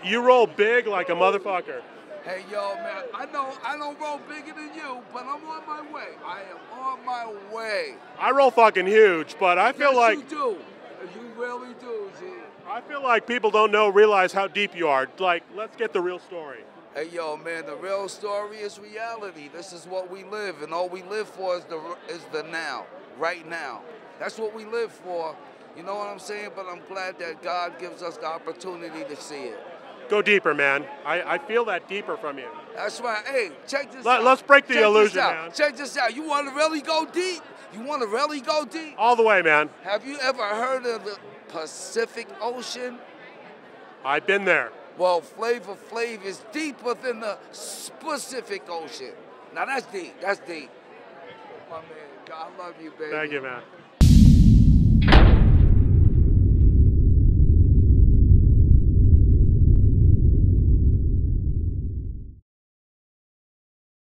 you roll big like a motherfucker. Hey, yo, man, I know I don't roll bigger than you, but I'm on my way. I am on my way. I roll fucking huge, but I feel Yes, like you do. You really do, G. I feel like people don't realize how deep you are. Like, let's get the real story. Hey, yo, man, the real story is reality. This is what we live, and all we live for is the now, right now. That's what we live for. You know what I'm saying? But I'm glad that God gives us the opportunity to see it. Go deeper, man. I feel that deeper from you. That's right. Hey, check this out. Let's break the Check illusion, this out. man. Check this out. You want to really go deep? You want to really go deep? All the way, man. Have you ever heard of the Pacific Ocean? I've been there. Well, Flavor Flav is deeper than the Pacific Ocean. Now that's deep. That's deep. My man, God love you, baby. Thank you, man.